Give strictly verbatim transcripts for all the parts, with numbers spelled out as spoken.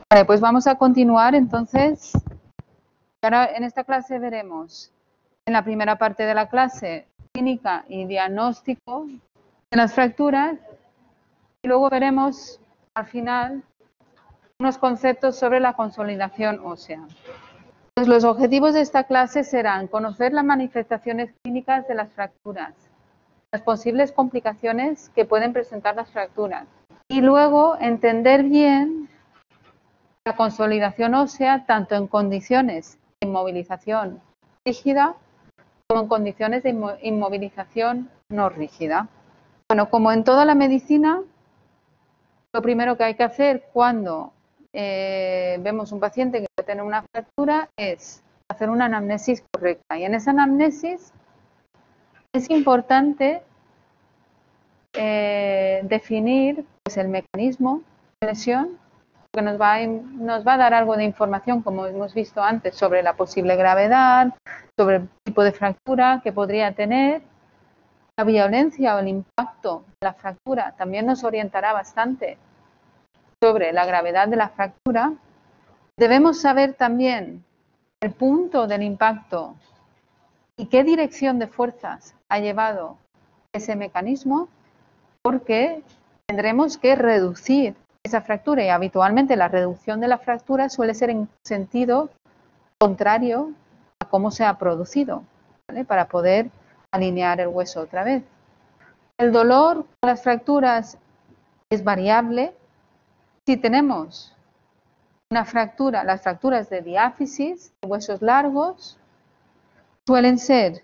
Vale, pues vamos a continuar entonces. Ahora en esta clase veremos en la primera parte de la clase clínica y diagnóstico de las fracturas y luego veremos al final unos conceptos sobre la consolidación ósea. Pues los objetivos de esta clase serán conocer las manifestaciones clínicas de las fracturas, las posibles complicaciones que pueden presentar las fracturas y luego entender bien la consolidación ósea tanto en condiciones de inmovilización rígida como en condiciones de inmovilización no rígida. Bueno, como en toda la medicina, lo primero que hay que hacer cuando eh, vemos un paciente que puede tener una fractura es hacer una anamnesis correcta. Y en esa anamnesis es importante eh, definir pues, el mecanismo de lesión, que nos va, a, nos va a dar algo de información, como hemos visto antes, sobre la posible gravedad, sobre el tipo de fractura que podría tener. La violencia o el impacto de la fractura también nos orientará bastante sobre la gravedad de la fractura. Debemos saber también el punto del impacto y qué dirección de fuerzas ha llevado ese mecanismo, porque tendremos que reducir esa fractura y habitualmente la reducción de la fractura suele ser en sentido contrario a cómo se ha producido, ¿vale? Para poder alinear el hueso otra vez. El dolor con las fracturas es variable. Si tenemos una fractura, las fracturas de diáfisis, de huesos largos, suelen ser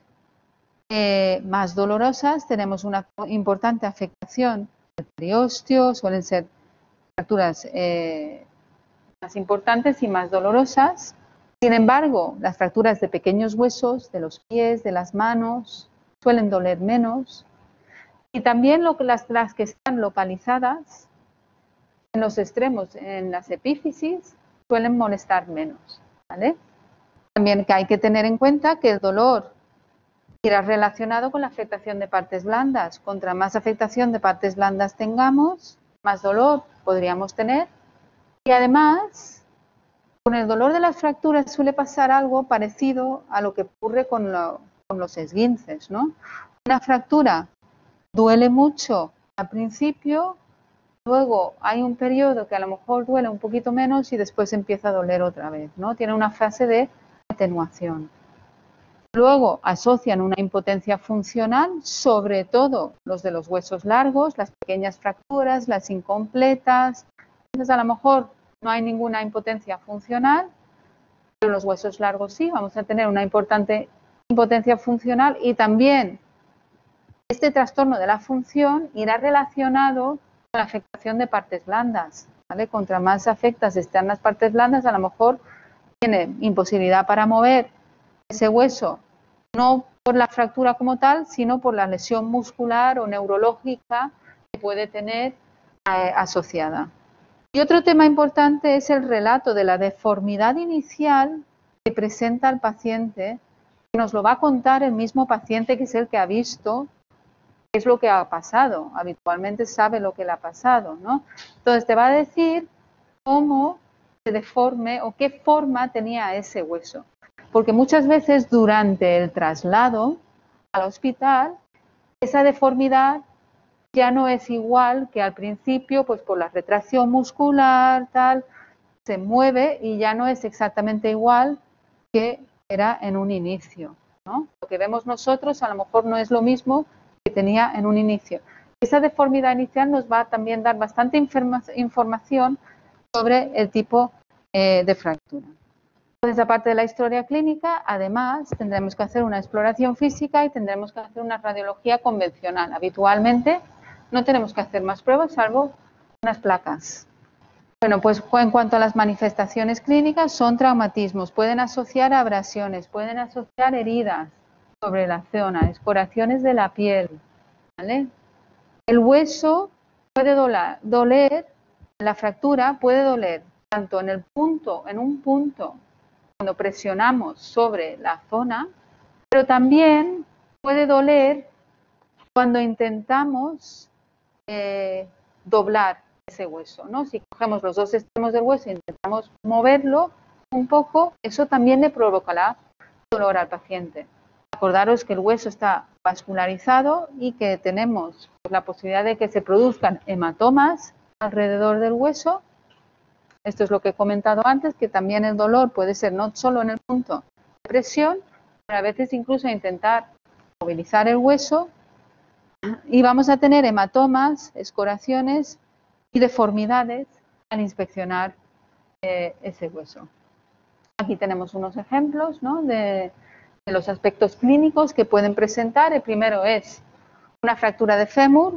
eh, más dolorosas. Tenemos una importante afectación del periósteo, suelen ser fracturas eh, más importantes y más dolorosas. Sin embargo, las fracturas de pequeños huesos, de los pies, de las manos, suelen doler menos. Y también lo que las, las que están localizadas en los extremos, en las epífisis, suelen molestar menos, ¿vale? También que hay que tener en cuenta que el dolor irá relacionado con la afectación de partes blandas. Contra más afectación de partes blandas tengamos, más dolor podríamos tener. Y además, con el dolor de las fracturas suele pasar algo parecido a lo que ocurre con, lo, con los esguinces, ¿no? Una fractura duele mucho al principio, luego hay un periodo que a lo mejor duele un poquito menos y después empieza a doler otra vez, ¿no? Tiene una fase de atenuación. Luego asocian una impotencia funcional, sobre todo los de los huesos largos, las pequeñas fracturas, las incompletas. Entonces a lo mejor no hay ninguna impotencia funcional, pero los huesos largos sí, vamos a tener una importante impotencia funcional y también este trastorno de la función irá relacionado con la afectación de partes blandas, ¿vale? Contra más afectas están las partes blandas, a lo mejor tiene imposibilidad para mover ese hueso, no por la fractura como tal, sino por la lesión muscular o neurológica que puede tener eh, asociada. Y otro tema importante es el relato de la deformidad inicial que presenta el paciente, que nos lo va a contar el mismo paciente que es el que ha visto qué es lo que ha pasado. Habitualmente sabe lo que le ha pasado, ¿no? Entonces te va a decir cómo se deforme o qué forma tenía ese hueso. Porque muchas veces durante el traslado al hospital, esa deformidad ya no es igual que al principio, pues por la retracción muscular, tal, se mueve y ya no es exactamente igual que era en un inicio, ¿no? Lo que vemos nosotros a lo mejor no es lo mismo que tenía en un inicio. Esa deformidad inicial nos va a también dar bastante informa información sobre el tipo eh, de fractura. Entonces, aparte de la historia clínica, además tendremos que hacer una exploración física y tendremos que hacer una radiología convencional. Habitualmente no tenemos que hacer más pruebas salvo unas placas. Bueno, pues en cuanto a las manifestaciones clínicas, son traumatismos, pueden asociar abrasiones, pueden asociar heridas sobre la zona, escoraciones de la piel, ¿vale? El hueso puede doler, doler, la fractura puede doler tanto en el punto, en un punto, cuando presionamos sobre la zona, pero también puede doler cuando intentamos eh, doblar ese hueso, ¿no? Si cogemos los dos extremos del hueso e intentamos moverlo un poco, eso también le provocará dolor al paciente. Acordaros que el hueso está vascularizado y que tenemos la posibilidad de que se produzcan hematomas alrededor del hueso. Esto es lo que he comentado antes, que también el dolor puede ser no solo en el punto de presión, pero a veces incluso intentar movilizar el hueso y vamos a tener hematomas, escoraciones y deformidades al inspeccionar eh, ese hueso. Aquí tenemos unos ejemplos, ¿no?, de, de los aspectos clínicos que pueden presentar. El primero es una fractura de fémur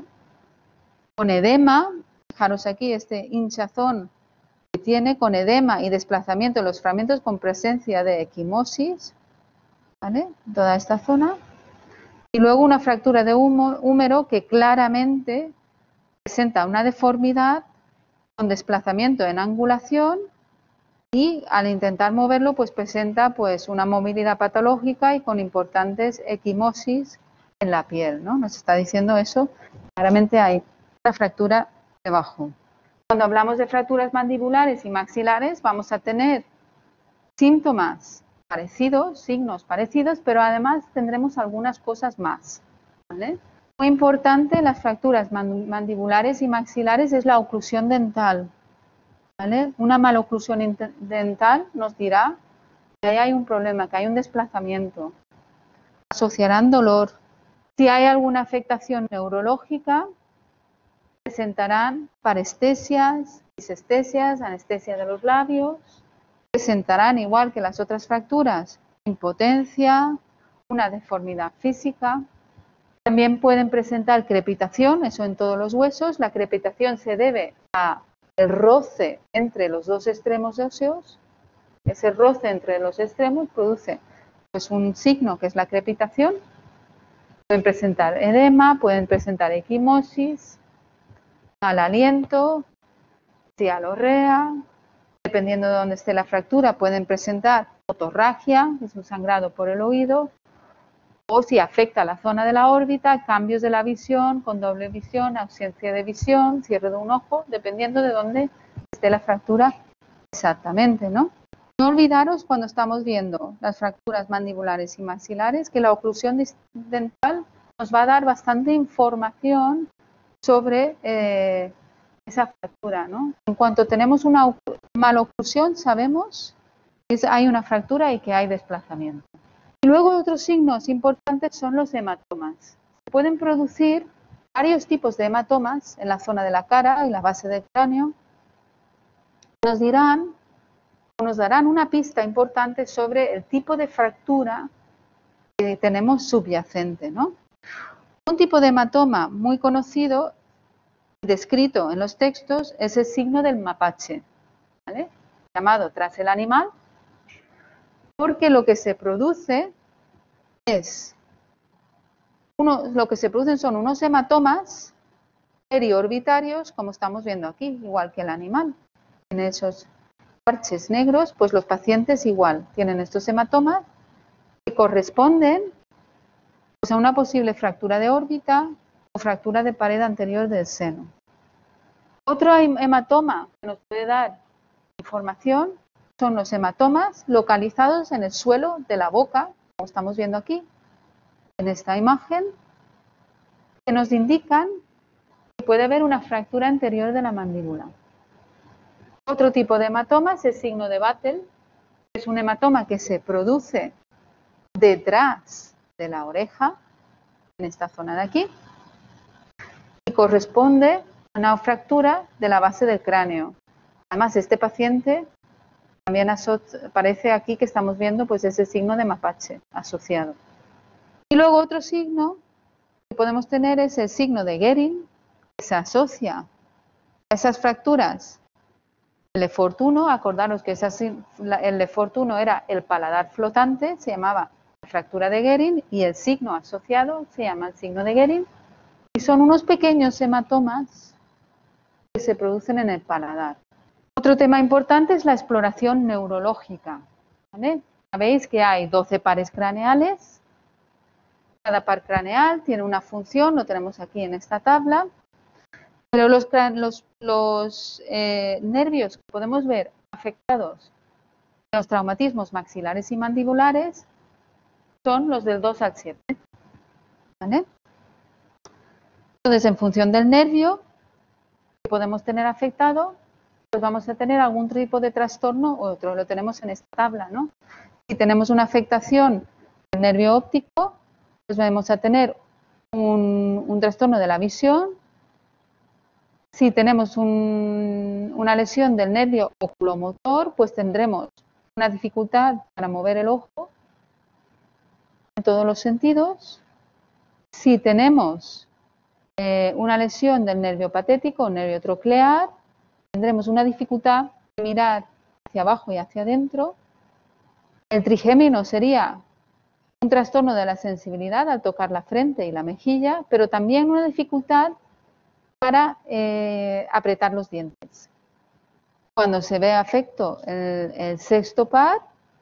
con edema. Fijaros aquí este hinchazón que tiene con edema y desplazamiento de los fragmentos con presencia de equimosis, ¿vale?, toda esta zona. Y luego una fractura de húmero que claramente presenta una deformidad con desplazamiento en angulación y al intentar moverlo pues presenta pues una movilidad patológica y con importantes equimosis en la piel, ¿no? Nos está diciendo eso, claramente hay una fractura debajo. Cuando hablamos de fracturas mandibulares y maxilares vamos a tener síntomas parecidos, signos parecidos, pero además tendremos algunas cosas más, ¿vale? Muy importante en las fracturas mandibulares y maxilares es la oclusión dental, ¿vale? Una maloclusión dental nos dirá que ahí hay un problema, que hay un desplazamiento. Asociarán dolor. Si hay alguna afectación neurológica, presentarán parestesias, disestesias, anestesia de los labios. Presentarán, igual que las otras fracturas, impotencia, una deformidad física. También pueden presentar crepitación, eso en todos los huesos. La crepitación se debe al roce entre los dos extremos óseos. Ese roce entre los extremos produce pues, un signo que es la crepitación. Pueden presentar edema, pueden presentar equimosis, mal aliento, cialorrea. Dependiendo de dónde esté la fractura, pueden presentar otorragia, que es un sangrado por el oído, o si afecta la zona de la órbita, cambios de la visión, con doble visión, ausencia de visión, cierre de un ojo, dependiendo de dónde esté la fractura exactamente, ¿no? No olvidaros cuando estamos viendo las fracturas mandibulares y maxilares que la oclusión dental nos va a dar bastante información sobre eh, esa fractura, ¿no? En cuanto tenemos una maloclusión, sabemos que hay una fractura y que hay desplazamiento. Y luego otros signos importantes son los hematomas. Se pueden producir varios tipos de hematomas en la zona de la cara y la base del cráneo. Nos dirán, o nos darán una pista importante sobre el tipo de fractura que tenemos subyacente, ¿no? Un tipo de hematoma muy conocido descrito en los textos es el signo del mapache, ¿vale?, llamado tras el animal, porque lo que se produce es, uno, lo que se producen son unos hematomas periorbitarios, como estamos viendo aquí, igual que el animal. En esos parches negros, pues los pacientes igual tienen estos hematomas que corresponden pues, a una posible fractura de órbita o fractura de pared anterior del seno. Otro hematoma que nos puede dar información son los hematomas localizados en el suelo de la boca, como estamos viendo aquí, en esta imagen, que nos indican que puede haber una fractura anterior de la mandíbula. Otro tipo de hematoma es el signo de Battle, que es un hematoma que se produce detrás de la oreja, en esta zona de aquí, y corresponde a una fractura de la base del cráneo. Además, este paciente también aparece aquí que estamos viendo pues ese signo de mapache asociado. Y luego otro signo que podemos tener es el signo de Guerin, que se asocia a esas fracturas. El Lefort uno, acordaros que esa, el Lefort uno era el paladar flotante, se llamaba fractura de Guerin, y el signo asociado se llama el signo de Guerin, y son unos pequeños hematomas que se producen en el paladar. Otro tema importante es la exploración neurológica, ¿vale? Sabéis que hay doce pares craneales. Cada par craneal tiene una función, lo tenemos aquí en esta tabla. Pero los, los los eh, nervios que podemos ver afectados en los traumatismos maxilares y mandibulares son los del dos al siete. ¿Vale? Entonces, en función del nervio que podemos tener afectado, pues vamos a tener algún tipo de trastorno u otro. Lo tenemos en esta tabla, ¿no? Si tenemos una afectación del nervio óptico, pues vamos a tener un, un trastorno de la visión. Si tenemos un, una lesión del nervio oculomotor, pues tendremos una dificultad para mover el ojo en todos los sentidos. Si tenemos eh, una lesión del nervio patético o nervio troclear, tendremos una dificultad de mirar hacia abajo y hacia adentro. El trigémino sería un trastorno de la sensibilidad al tocar la frente y la mejilla, pero también una dificultad para eh, apretar los dientes. Cuando se ve afecto el, el sexto par,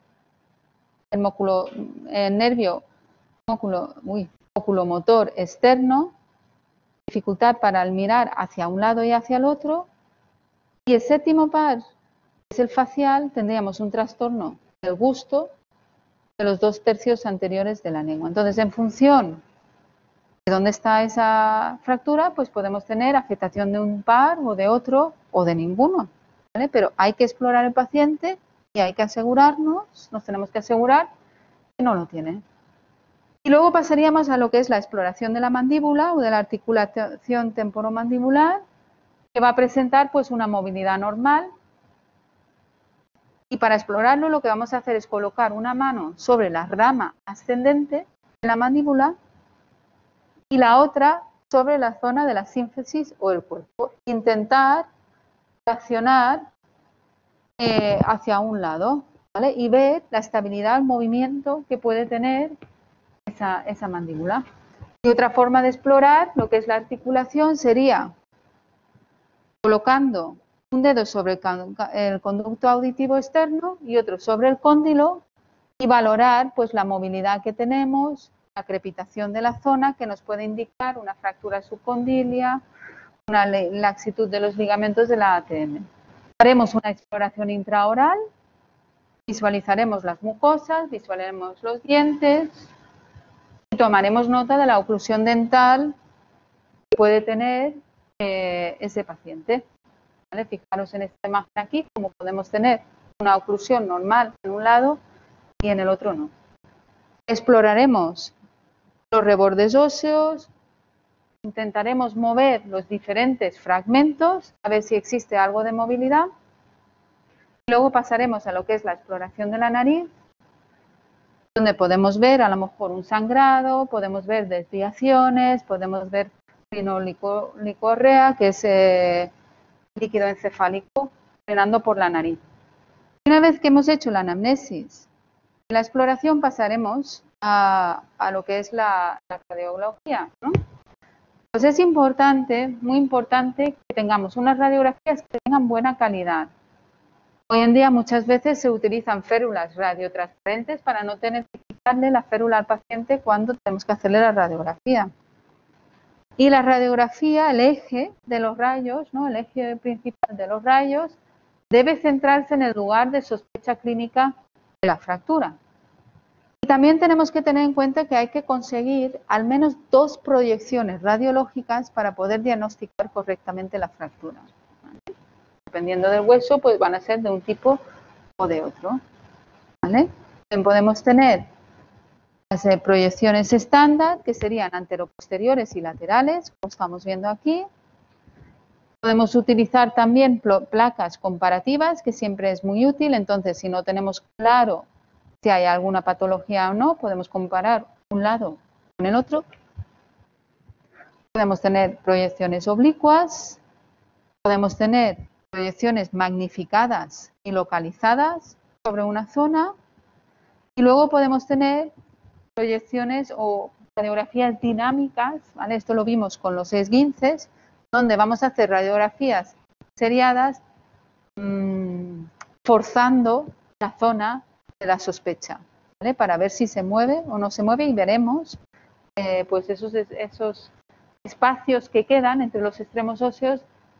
el, móculo, el nervio móculo, uy, oculomotor externo, dificultad para el mirar hacia un lado y hacia el otro, y el séptimo par, que es el facial, tendríamos un trastorno del gusto de los dos tercios anteriores de la lengua. Entonces, en función de dónde está esa fractura, pues podemos tener afectación de un par o de otro o de ninguno, ¿vale? Pero hay que explorar el paciente y hay que asegurarnos, nos tenemos que asegurar que no lo tiene. Y luego pasaríamos a lo que es la exploración de la mandíbula o de la articulación temporomandibular, que va a presentar pues una movilidad normal. Y para explorarlo lo que vamos a hacer es colocar una mano sobre la rama ascendente de la mandíbula y la otra sobre la zona de la sínfisis o el cuerpo. Intentar accionar eh, hacia un lado, ¿vale? Y ver la estabilidad, el movimiento que puede tener esa, esa mandíbula. Y otra forma de explorar lo que es la articulación sería colocando un dedo sobre el, el conducto auditivo externo y otro sobre el cóndilo y valorar pues la movilidad que tenemos, la crepitación de la zona que nos puede indicar una fractura subcondilia, una laxitud de los ligamentos de la A T M. Haremos una exploración intraoral, visualizaremos las mucosas, visualizaremos los dientes y tomaremos nota de la oclusión dental que puede tener eh, ese paciente. ¿Vale? Fijaros en esta imagen aquí, como podemos tener una oclusión normal en un lado y en el otro no. Exploraremos los rebordes óseos, intentaremos mover los diferentes fragmentos, a ver si existe algo de movilidad. Luego pasaremos a lo que es la exploración de la nariz, donde podemos ver a lo mejor un sangrado, podemos ver desviaciones, podemos ver rinolicorrea, que es eh, líquido encefálico drenando por la nariz. Una vez que hemos hecho la anamnesis y la exploración, pasaremos a, a lo que es la, la radiología, ¿no? Pues es importante, muy importante, que tengamos unas radiografías que tengan buena calidad. Hoy en día muchas veces se utilizan férulas radiotransparentes para no tener que quitarle la férula al paciente cuando tenemos que hacerle la radiografía. Y la radiografía, el eje de los rayos, ¿no? El eje principal de los rayos, debe centrarse en el lugar de sospecha clínica de la fractura. Y también tenemos que tener en cuenta que hay que conseguir al menos dos proyecciones radiológicas para poder diagnosticar correctamente la fractura. ¿Vale? Dependiendo del hueso, pues van a ser de un tipo o de otro. ¿Vale? También podemos tener las eh, proyecciones estándar, que serían anteroposteriores y laterales, como estamos viendo aquí. Podemos utilizar también placas comparativas, que siempre es muy útil. Entonces, si no tenemos claro si hay alguna patología o no, podemos comparar un lado con el otro. Podemos tener proyecciones oblicuas, podemos tener proyecciones magnificadas y localizadas sobre una zona, y luego podemos tener proyecciones o radiografías dinámicas, ¿vale? Esto lo vimos con los esguinces, donde vamos a hacer radiografías seriadas mmm, forzando la zona de la sospecha, ¿vale? Para ver si se mueve o no se mueve, y veremos eh, pues esos, esos espacios que quedan entre los extremos óseos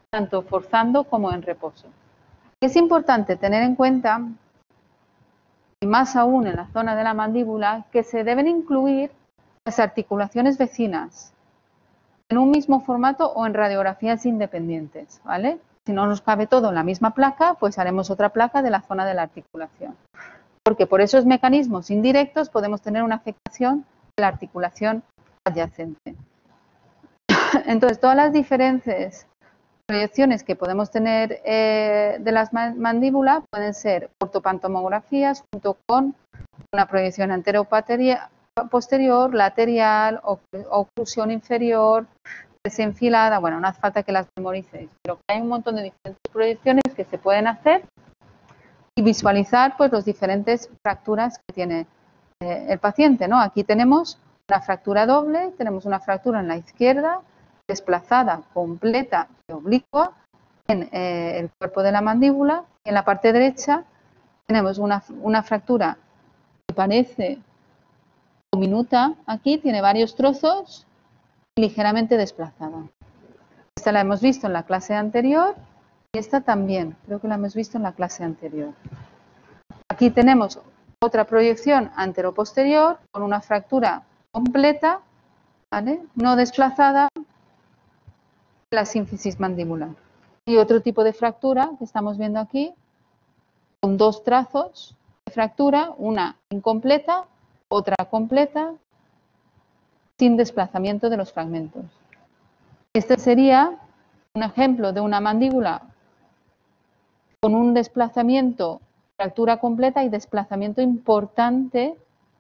tanto forzando como en reposo. Es importante tener en cuenta, y más aún en la zona de la mandíbula, que se deben incluir las articulaciones vecinas en un mismo formato o en radiografías independientes, ¿vale? Si no nos cabe todo en la misma placa, pues haremos otra placa de la zona de la articulación. Porque por esos mecanismos indirectos podemos tener una afectación de la articulación adyacente. Entonces, todas las diferentes proyecciones que podemos tener eh, de las mandíbulas pueden ser ortopantomografías junto con una proyección antero-posterior, lateral, oclusión inferior, desenfilada. Bueno, no hace falta que las memoricéis, pero hay un montón de diferentes proyecciones que se pueden hacer y visualizar pues las diferentes fracturas que tiene eh, el paciente, ¿no? Aquí tenemos una fractura doble, tenemos una fractura en la izquierda, desplazada, completa y oblicua en eh, el cuerpo de la mandíbula. En la parte derecha tenemos una, una fractura que parece diminuta, aquí tiene varios trozos y ligeramente desplazada. Esta la hemos visto en la clase anterior y esta también, creo que la hemos visto en la clase anterior. Aquí tenemos otra proyección antero-posterior con una fractura completa, ¿vale? No desplazada, la sínfisis mandibular. Y otro tipo de fractura que estamos viendo aquí, con dos trazos de fractura, una incompleta, otra completa, sin desplazamiento de los fragmentos. Este sería un ejemplo de una mandíbula con un desplazamiento, fractura completa y desplazamiento importante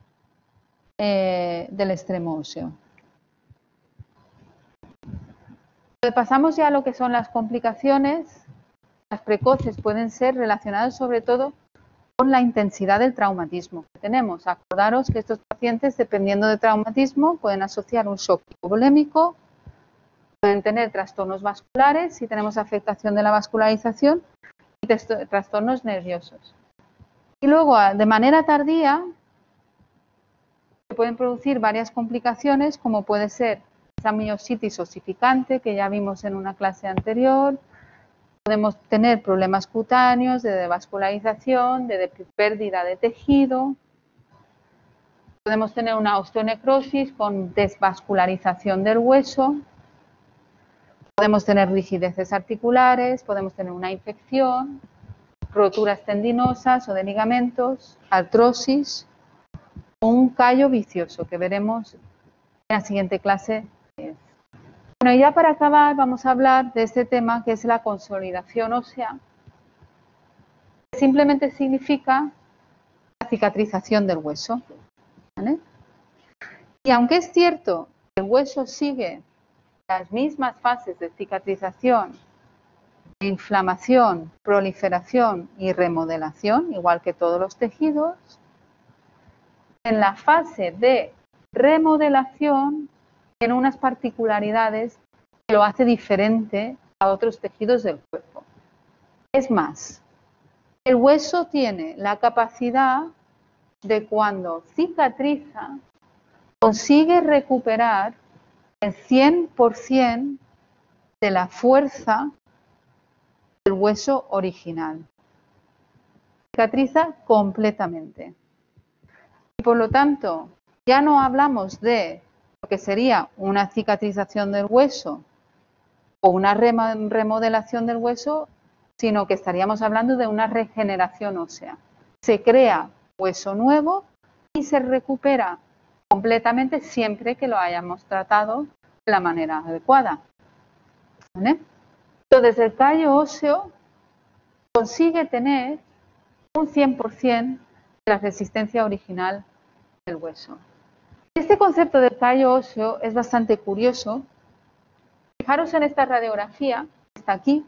eh, del extremo óseo. Pasamos ya a lo que son las complicaciones. Las precoces pueden ser relacionadas sobre todo con la intensidad del traumatismo que tenemos. Acordaros que estos pacientes, dependiendo del traumatismo, pueden asociar un shock hipovolémico, pueden tener trastornos vasculares si tenemos afectación de la vascularización y trastornos nerviosos. Y luego, de manera tardía, se pueden producir varias complicaciones, como puede ser esa miositis osificante que ya vimos en una clase anterior. Podemos tener problemas cutáneos de devascularización, de pérdida de tejido. Podemos tener una osteonecrosis con desvascularización del hueso. Podemos tener rigideces articulares, podemos tener una infección, roturas tendinosas o de ligamentos, artrosis o un callo vicioso que veremos en la siguiente clase. Bueno, y ya para acabar vamos a hablar de este tema que es la consolidación ósea, que simplemente significa la cicatrización del hueso, ¿vale? Y aunque es cierto que el hueso sigue las mismas fases de cicatrización, de inflamación, proliferación y remodelación, igual que todos los tejidos, en la fase de remodelación tiene unas particularidades que lo hace diferente a otros tejidos del cuerpo. Es más, el hueso tiene la capacidad de, cuando cicatriza, consigue recuperar el cien por cien de la fuerza del hueso original. Cicatriza completamente. Y por lo tanto, ya no hablamos de lo que sería una cicatrización del hueso o una remodelación del hueso, sino que estaríamos hablando de una regeneración ósea. Se crea hueso nuevo y se recupera completamente siempre que lo hayamos tratado de la manera adecuada, ¿vale? Entonces, el callo óseo consigue tener un cien por cien de la resistencia original del hueso. Este concepto del callo óseo es bastante curioso. Fijaros en esta radiografía, que está aquí,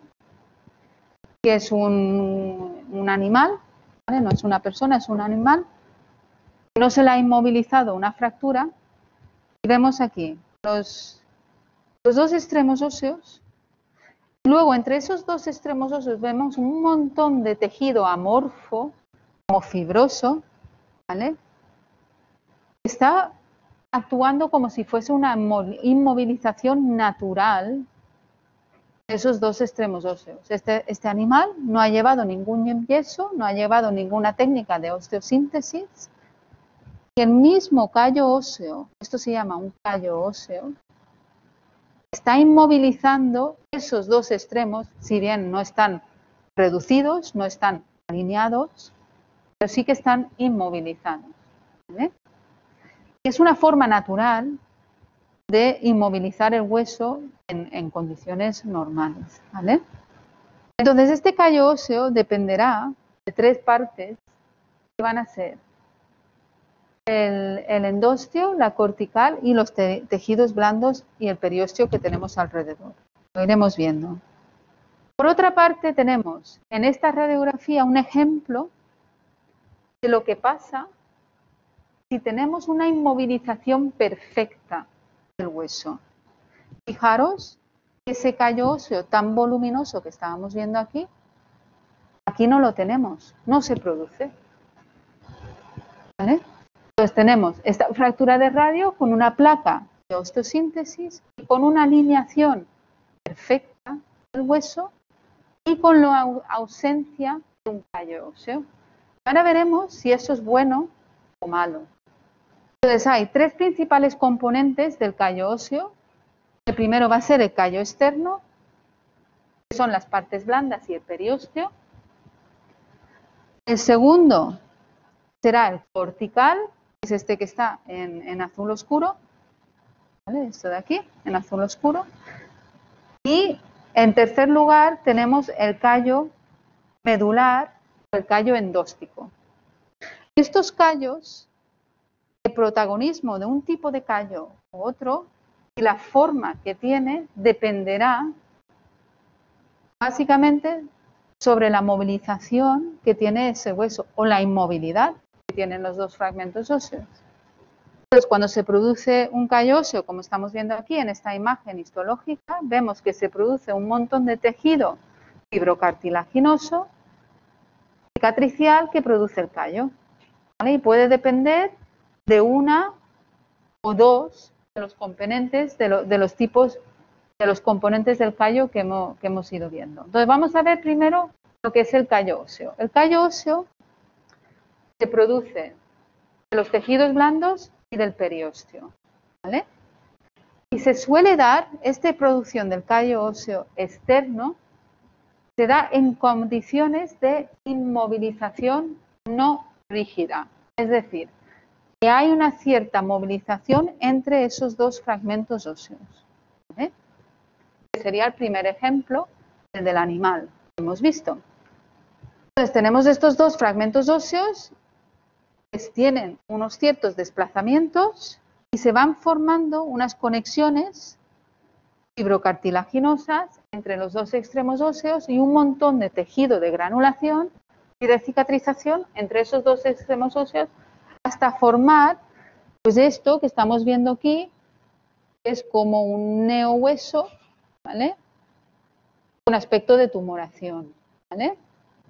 que es un, un animal, ¿vale? No es una persona, es un animal. No se le ha inmovilizado una fractura. Y vemos aquí los, los dos extremos óseos. Luego, entre esos dos extremos óseos vemos un montón de tejido amorfo, como fibroso, ¿vale? Está actuando como si fuese una inmovilización natural esos dos extremos óseos. Este, este animal no ha llevado ningún yeso, no ha llevado ninguna técnica de osteosíntesis. Y el mismo callo óseo, esto se llama un callo óseo, está inmovilizando esos dos extremos, si bien no están reducidos, no están alineados, pero sí que están inmovilizados. ¿Vale? Es una forma natural de inmovilizar el hueso en, en condiciones normales. ¿Vale? Entonces, este callo óseo dependerá de tres partes que van a ser el, el endostio, la cortical y los te, tejidos blandos y el periósteo que tenemos alrededor. Lo iremos viendo. Por otra parte, tenemos en esta radiografía un ejemplo de lo que pasa si tenemos una inmovilización perfecta del hueso. Fijaros que ese callo óseo tan voluminoso que estábamos viendo aquí, aquí no lo tenemos, no se produce. ¿Vale? Entonces tenemos esta fractura de radio con una placa de osteosíntesis y con una alineación perfecta del hueso y con la ausencia de un callo óseo. Ahora veremos si eso es bueno o malo. Entonces hay tres principales componentes del callo óseo. El primero va a ser el callo externo, que son las partes blandas y el periósteo. El segundo será el cortical, que es este que está en, en azul oscuro. ¿Vale? Esto de aquí, en azul oscuro. Y en tercer lugar tenemos el callo medular, el callo endóstico. Estos callos, el protagonismo de un tipo de callo u otro y la forma que tiene dependerá básicamente sobre la movilización que tiene ese hueso o la inmovilidad que tienen los dos fragmentos óseos. Entonces, cuando se produce un callo óseo, como estamos viendo aquí en esta imagen histológica, vemos que se produce un montón de tejido fibrocartilaginoso, cicatricial, que produce el callo. ¿Vale? Y puede depender de una o dos de los componentes, de, lo, de los tipos, de los componentes del callo que hemos, que hemos ido viendo. Entonces, vamos a ver primero lo que es el callo óseo. El callo óseo se produce de los tejidos blandos y del periósteo, ¿vale? Y se suele dar, esta producción del callo óseo externo, se da en condiciones de inmovilización no rígida, es decir, que hay una cierta movilización entre esos dos fragmentos óseos, ¿vale? Sería el primer ejemplo, el del animal que hemos visto. Entonces tenemos estos dos fragmentos óseos que tienen unos ciertos desplazamientos y se van formando unas conexiones fibrocartilaginosas entre los dos extremos óseos y un montón de tejido de granulación y de cicatrización entre esos dos extremos óseos hasta formar pues esto que estamos viendo aquí, que es como un neohueso, ¿vale? Un aspecto de tumoración, ¿vale?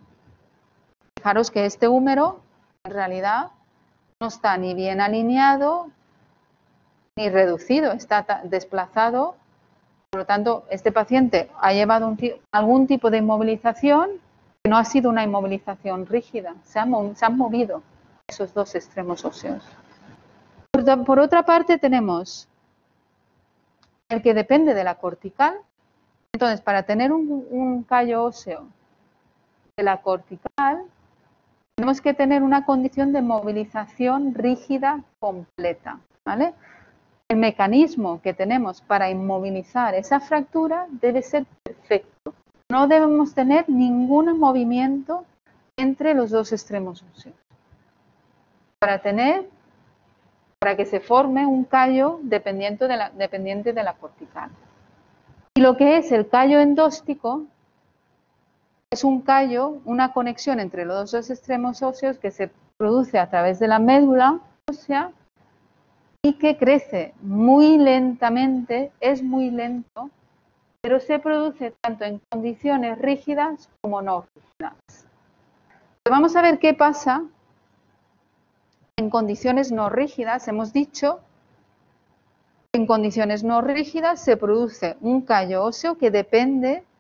Fijaros que este húmero en realidad no está ni bien alineado ni reducido, está desplazado. Por lo tanto, este paciente ha llevado un algún tipo de inmovilización que no ha sido una inmovilización rígida, se han, se han movido esos dos extremos óseos. Por, por otra parte tenemos el que depende de la cortical. Entonces, para tener un, un callo óseo de la cortical, tenemos que tener una condición de movilización rígida completa, ¿vale? El mecanismo que tenemos para inmovilizar esa fractura debe ser perfecto. No debemos tener ningún movimiento entre los dos extremos óseos. Para tener, para que se forme un callo dependiente de la, dependiente de la cortical. Y lo que es el callo endóstico es un callo, una conexión entre los dos extremos óseos que se produce a través de la médula ósea y que crece muy lentamente, es muy lento, pero se produce tanto en condiciones rígidas como no rígidas. Vamos a ver qué pasa en condiciones no rígidas. Hemos dicho que en condiciones no rígidas se produce un callo óseo que depende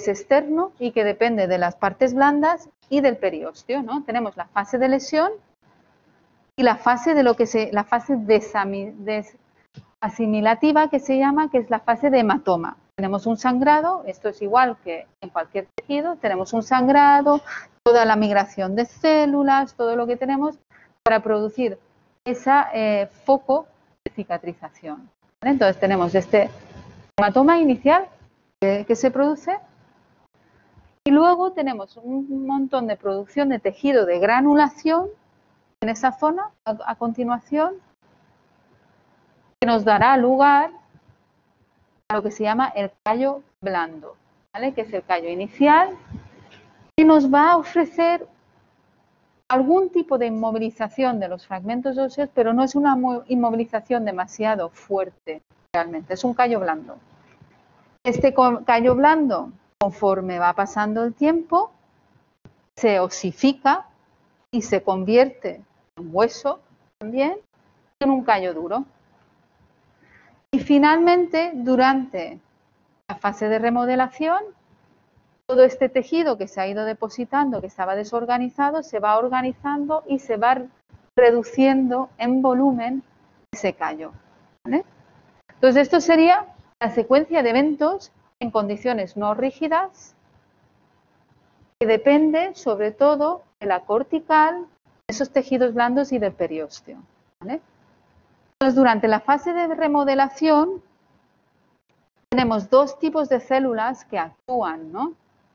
es externo y que depende de las partes blandas y del periósteo, ¿no? Tenemos la fase de lesión y la fase de lo que se, la fase desami, des, asimilativa que se llama, que es la fase de hematoma. Tenemos un sangrado, esto es igual que en cualquier tejido, tenemos un sangrado, toda la migración de células, todo lo que tenemos para producir ese eh, foco de cicatrización. ¿Vale? Entonces tenemos este hematoma inicial que, que se produce y luego tenemos un montón de producción de tejido de granulación en esa zona a, a continuación, que nos dará lugar a lo que se llama el callo blando, ¿vale? Que es el callo inicial y nos va a ofrecer algún tipo de inmovilización de los fragmentos óseos, pero no es una inmovilización demasiado fuerte realmente, es un callo blando. Este callo blando, conforme va pasando el tiempo, se osifica y se convierte en hueso también, en un callo duro. Y finalmente, durante la fase de remodelación, todo este tejido que se ha ido depositando, que estaba desorganizado, se va organizando y se va reduciendo en volumen ese callo, ¿vale? Entonces, esto sería la secuencia de eventos en condiciones no rígidas, que depende sobre todo de la cortical, de esos tejidos blandos y del periósteo, ¿vale? Entonces, durante la fase de remodelación, tenemos dos tipos de células que actúan, ¿no?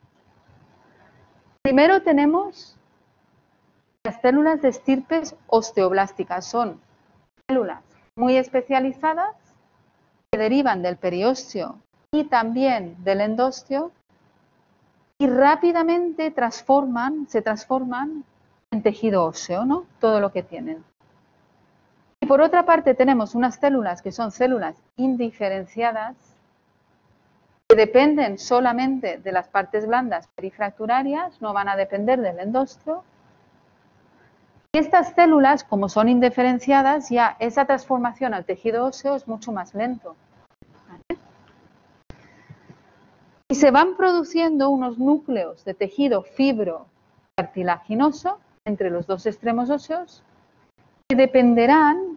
Primero tenemos las células de estirpes osteoblásticas. Son células muy especializadas que derivan del periósteo y también del endosteo y rápidamente transforman, se transforman en tejido óseo, ¿no? Todo lo que tienen. Y por otra parte tenemos unas células que son células indiferenciadas, que dependen solamente de las partes blandas perifracturarias, no van a depender del endosteo. Y estas células, como son indiferenciadas, ya esa transformación al tejido óseo es mucho más lento. ¿Vale? Y se van produciendo unos núcleos de tejido fibrocartilaginoso entre los dos extremos óseos que dependerán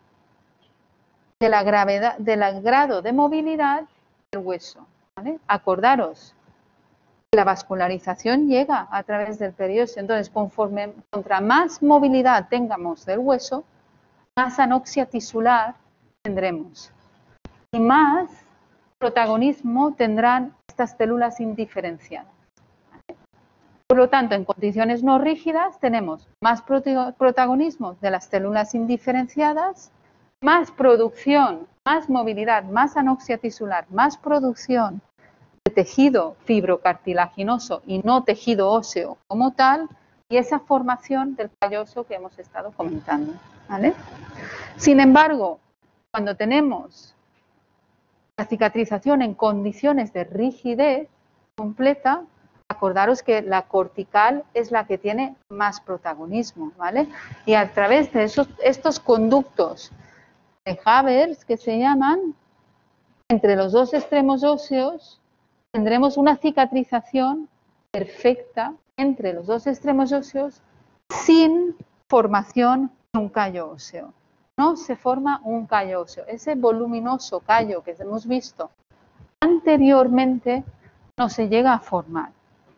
de la gravedad, del grado de movilidad del hueso. ¿Vale? Acordaros, la vascularización llega a través del periósteo, entonces conforme contra más movilidad tengamos del hueso, más anoxia tisular tendremos y más protagonismo tendrán estas células indiferenciadas. ¿Vale? Por lo tanto, en condiciones no rígidas tenemos más protagonismo de las células indiferenciadas, más producción, más movilidad, más anoxia tisular, más producción de tejido fibrocartilaginoso y no tejido óseo como tal, y esa formación del callo óseo que hemos estado comentando, ¿vale? Sin embargo, cuando tenemos la cicatrización en condiciones de rigidez completa, acordaros que la cortical es la que tiene más protagonismo, ¿vale? Y a través de esos, estos conductos de Havers, que se llaman, entre los dos extremos óseos, tendremos una cicatrización perfecta entre los dos extremos óseos sin formación de un callo óseo. No se forma un callo óseo. Ese voluminoso callo que hemos visto anteriormente no se llega a formar.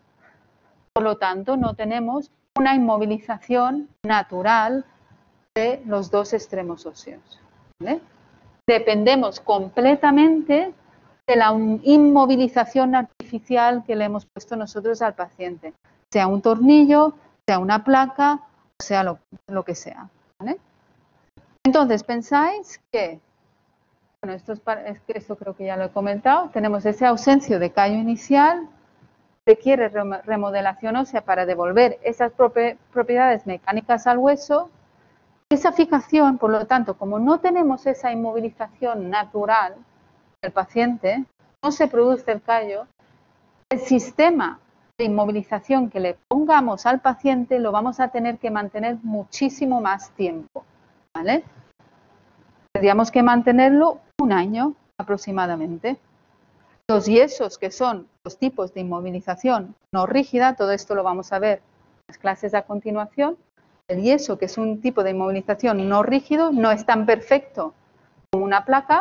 Por lo tanto, no tenemos una inmovilización natural de los dos extremos óseos, ¿vale? Dependemos completamente de la inmovilización artificial que le hemos puesto nosotros al paciente, sea un tornillo, sea una placa, o sea lo, lo que sea, ¿vale? Entonces, pensáis que, bueno, esto, es para, es que esto creo que ya lo he comentado, tenemos ese ausencia de callo inicial, requiere remodelación ósea para devolver esas propiedades mecánicas al hueso. Esa fijación, por lo tanto, como no tenemos esa inmovilización natural del paciente, no se produce el callo, el sistema de inmovilización que le pongamos al paciente lo vamos a tener que mantener muchísimo más tiempo, ¿vale? Tendríamos que mantenerlo un año aproximadamente. Los yesos, que son los tipos de inmovilización no rígida, todo esto lo vamos a ver en las clases a continuación. El yeso, que es un tipo de inmovilización no rígido, no es tan perfecto como una placa,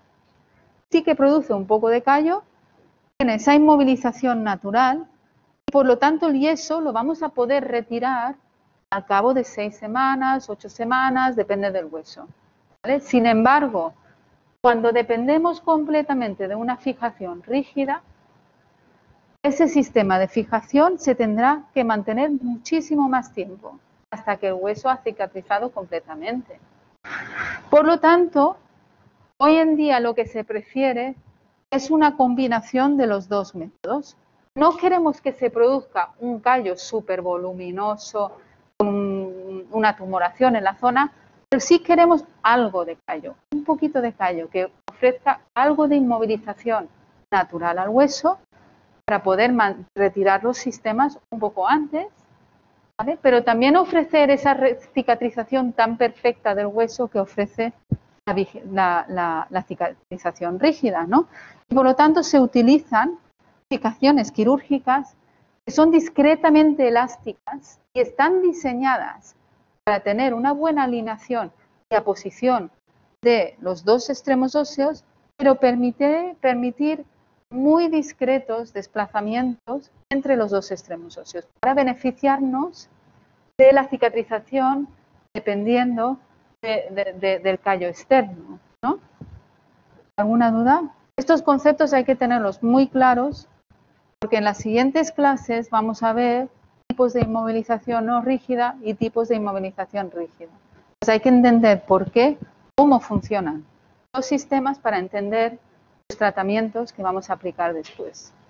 sí que produce un poco de callo, tiene esa inmovilización natural y por lo tanto el yeso lo vamos a poder retirar al cabo de seis semanas, ocho semanas, depende del hueso, ¿vale? Sin embargo, cuando dependemos completamente de una fijación rígida, ese sistema de fijación se tendrá que mantener muchísimo más tiempo, hasta que el hueso ha cicatrizado completamente. Por lo tanto, hoy en día lo que se prefiere es una combinación de los dos métodos. No queremos que se produzca un callo súper voluminoso, con una tumoración en la zona, pero sí queremos algo de callo, un poquito de callo, que ofrezca algo de inmovilización natural al hueso para poder retirar los sistemas un poco antes, ¿vale? Pero también ofrecer esa cicatrización tan perfecta del hueso que ofrece la, la, la, la cicatrización rígida, ¿no? Y por lo tanto se utilizan aplicaciones quirúrgicas que son discretamente elásticas y están diseñadas para tener una buena alineación y aposición de los dos extremos óseos, pero permite, permitir muy discretos desplazamientos entre los dos extremos óseos para beneficiarnos de la cicatrización dependiendo de, de, de, del callo externo, ¿no? ¿Alguna duda? Estos conceptos hay que tenerlos muy claros porque en las siguientes clases vamos a ver tipos de inmovilización no rígida y tipos de inmovilización rígida. Pues hay que entender por qué, cómo funcionan los sistemas para entender los tratamientos que vamos a aplicar después.